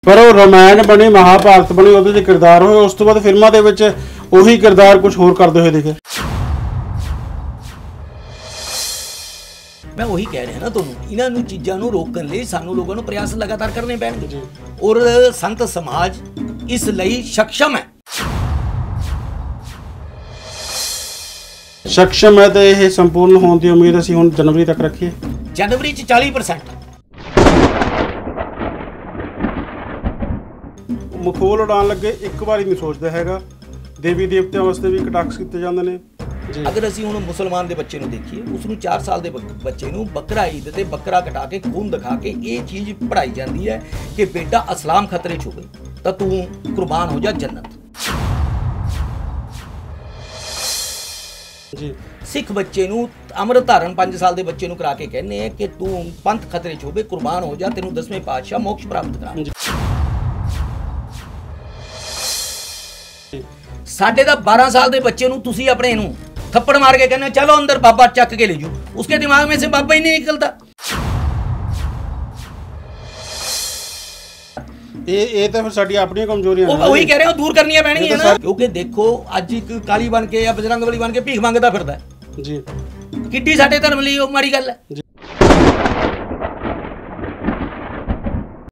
पर वो रामायण बनी महाभारत बनी ਉਹਦੇ किरदार होए उस तो बाद फिल्मां दे विच ਉਹੀ किरदार कुछ होर करदे होए दिखे। मैं वही कह रहा ना ਤੁਹਾਨੂੰ ਇਹਨਾਂ ਨੂੰ ਚੀਜ਼ਾਂ ਨੂੰ ਰੋਕਣ ਲਈ ਸਾਨੂੰ ਲੋਕਾਂ ਨੂੰ ਪ੍ਰਯਾਸ ਲਗਾਤਾਰ ਕਰਨੇ ਪੈਣਗੇ ਔਰ ਸੰਤ ਸਮਾਜ ਇਸ ਲਈ ਸક્ષਮ ਹੈ। सक्षम है तो यह संपूर्ण होने की उम्मीद असीं हुण जनवरी तक रखिए। जनवरी 40% मखौल उड़ान लगे एक बार नहीं सोचता हैगा। देवी देवतियां वास्ते भी कटाक्ष किए जाते हैं। अगर असीं हुण मुसलमान दे बच्चे नूं देखीए उसनूं 4 साल दे बच्चे नूं बकरा ईद ते बकरा कटा के खून दिखा के ये चीज़ पढ़ाई जाती है कि बेटा इस्लाम खतरे च होवे तां तूं कुर्बान हो जा जन्नत। जी सिख बच्चे नूं अमृत धारण 5 साल के बच्चे नूं करा के कहने हैं कि तू पंथ खतरे च होवे कुर्बान हो जा तेनूं 10वें पातशाह मोक्ष प्राप्त करा। साडे दा 12 साल के बच्चे नूं तुसीं अपने नूं थप्पड़ मार के कहने चलो अंदर बाबा चक के ले जाओ उसके दिमाग में से बाबा ही नहीं निकलता। ये तो फिर साडी अपनी कमजोरियां हैं। वही कह रहे हो दूर करनी पैणगी है ना क्योंकि देखो अज एक काली बन के या बजरंग बली बन के भीख मंगदा फिरदा जी किड्डी साडे धर्म लई माड़ी गल है।